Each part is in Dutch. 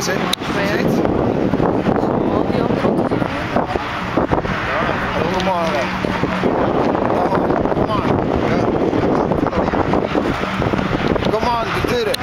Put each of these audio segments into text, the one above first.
wijs, hè? Vrijheid. Al die andere auto's ervoor. Ja, kom maar. Kom maar. Kom maar, de deuren.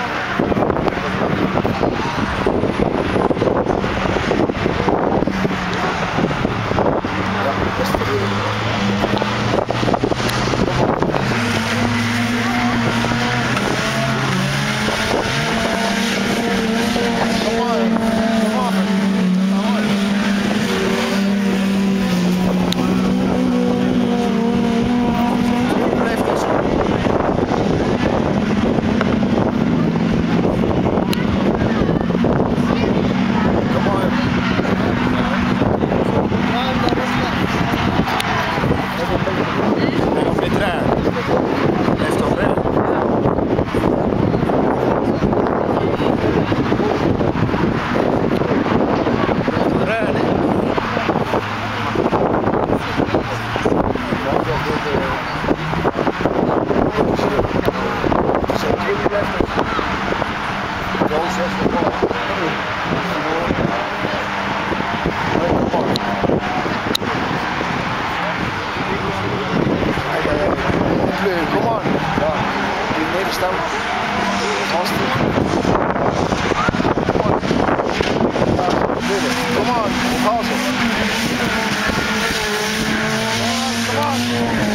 Kom aan. Ja. Die neven staan. Vast. Kom aan. Haal ze. Kom aan.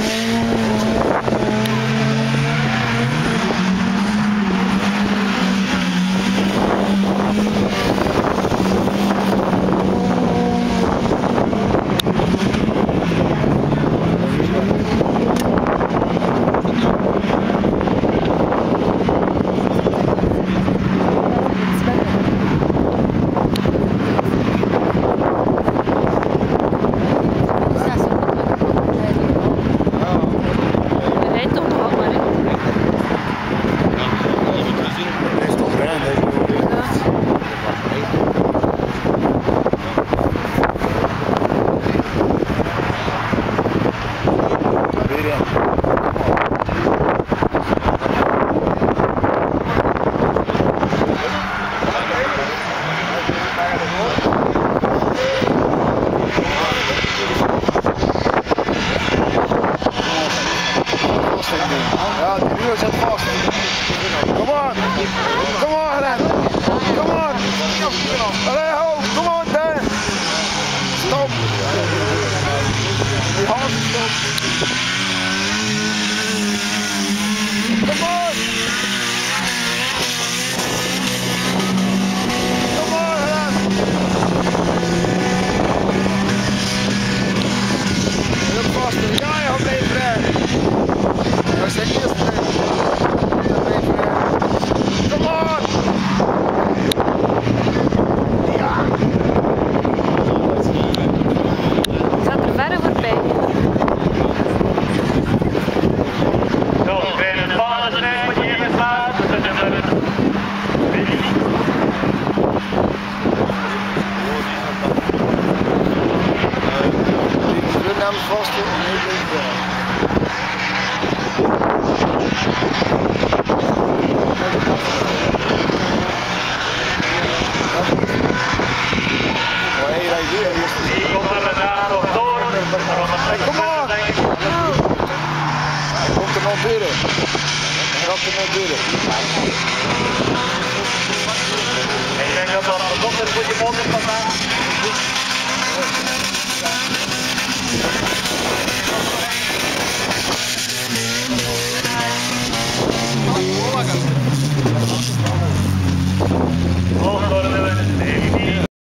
Ja, die uur zit vast. Kom aan. Kom aan, Ren. Kom aan. Allee, ho. Kom aan, Dan. Stop. Die hand stop. Kom aan. Kom aan, Ren. Heel vast. Ja, je gaat blijven rijden. Dat is de eerste. Come on! Ja! Zat er verder voorbij. Zo, ik ben het volgende net wat je hier met gaat. Die naam vast en nu blijft Die komt er inderdaad nog door. Kom maar! Hij komt er nog binnen. Hij gaat er nog binnen. Ik denk dat dat een dokter voor je mond is vandaag.